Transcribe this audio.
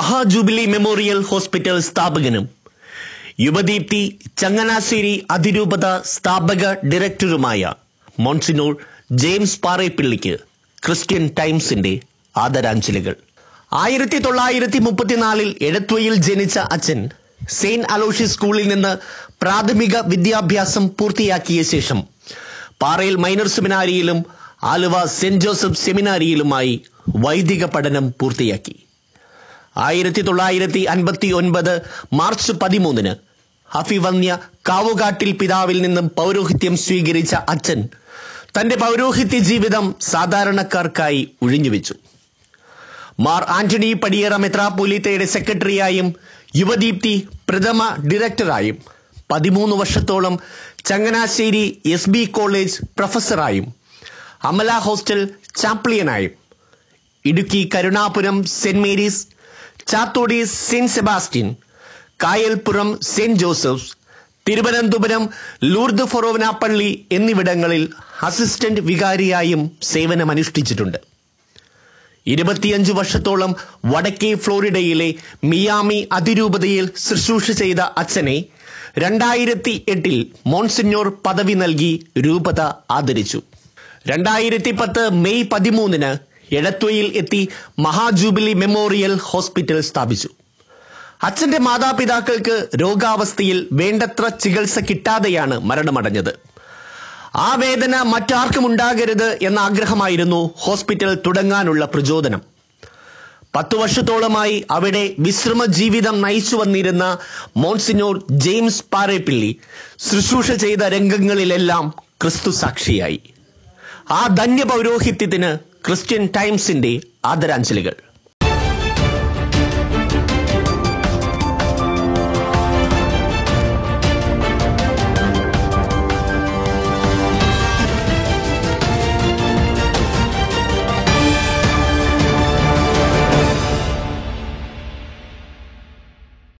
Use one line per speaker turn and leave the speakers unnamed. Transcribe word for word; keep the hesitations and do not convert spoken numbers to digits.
മഹാജൂബിലി memorial hospital സ്ഥാപകനും യുവദീപ്തി ചങ്ങനാശ്ശേരി അതിരൂപത സ്ഥാപക ഡയറക്ടറുമായ മോൺസിനോർ ജെയിംസ് പാറേപ്പിള്ളിക്ക് ക്രിസ്ത്യൻ ടൈംസിന്റെ ആദരാഞ്ജലികൾ. ആയിരത്തി തൊള്ളായിരത്തി മുപ്പത്തിനാലിൽ എടത്വയിൽ ജനിച്ച അച്ഛൻ സെയിന്റ് അലോഷ്യസ് സ്കൂളിൽ നിന്ന് പ്രാഥമിക വിദ്യാഭ്യാസം പൂർത്തിയാക്കിയ ശേഷം പാറയിൽ മൈനർ സെമിനാരിയിലും ആലുവ സെന്റ് ജോസഫ് സെമിനാരിയിലുമായി വൈദിക പഠനം പൂർത്തിയാക്കി. ആയിരത്തി തൊള്ളായിരത്തി അൻപത്തി ഒൻപത് മാർച്ച് പതിമൂന്നിന് ഹഫിവന്യ കാവുകാട്ടിൽ പിതാവിൽ നിന്നും പൗരോഹിത്യം സ്വീകരിച്ച അച്ഛൻ തന്റെ പൗരോഹിത്യ ജീവിതം സാധാരണക്കാർക്കായി ഒഴിഞ്ഞുവെച്ചു. മാർ ആന്റണി പടിയറ മെത്രാപ്പൊലീത്തയുടെ സെക്രട്ടറിയായും യുവദീപ്തി പ്രഥമ ഡയറക്ടറായും പതിമൂന്ന് വർഷത്തോളം ചങ്ങനാശ്ശേരി എസ് ബി കോളേജ് പ്രൊഫസറായും അമല ഹോസ്റ്റൽ ചാപ്ലിയനായും Idukki Karunapuram saint Mary's, Chathodi saint Sebastian, Kayalpuram saint Joseph's, Thiruvananthapuram Lourdes forane പള്ളി എന്നിവിടങ്ങളിൽ അസിസ്റ്റന്റ് വികാരിയായും സേവനമനുഷ്ഠിച്ചിട്ടുണ്ട്. ഇരുപത്തിയഞ്ചു വർഷത്തോളം വടക്കേ ഫ്ലോറിഡയിലെ മിയാമി അതിരൂപതയിൽ ശുശ്രൂഷ ചെയ്ത അച്ഛനെ രണ്ടായിരത്തി എട്ടിൽ മോൺസിഞ്ഞോർ പദവി നൽകി രൂപത ആദരിച്ചു. രണ്ടായിരത്തി പത്ത് മെയ് പതിമൂന്നിന് എടത്വയിൽ എത്തി മഹാജൂബിലി മെമ്മോറിയൽ ഹോസ്പിറ്റൽ സ്ഥാപിച്ചു. അച്ഛന്റെ മാതാപിതാക്കൾക്ക് രോഗാവസ്ഥയിൽ വേണ്ടത്ര ചികിത്സ കിട്ടാതെയാണ് മരണമടഞ്ഞത്. ആ വേദന മറ്റാർക്കും ഉണ്ടാകരുത് എന്ന ആഗ്രഹമായിരുന്നു ഹോസ്പിറ്റൽ തുടങ്ങാനുള്ള പ്രചോദനം. പത്തു വർഷത്തോളമായി അവിടെ വിശ്രമ ജീവിതം നയിച്ചു വന്നിരുന്ന മോൺസിനോർ ജെയിംസ് പാറേപ്പിള്ളി ശുശ്രൂഷ ചെയ്ത രംഗങ്ങളിലെല്ലാം ക്രിസ്തു സാക്ഷിയായി. ആ ധന്യ പൗരോഹിത്യത്തിന് ക്രിസ്ത്യൻ ടൈംസിന്റെ ആദരാഞ്ജലികൾ.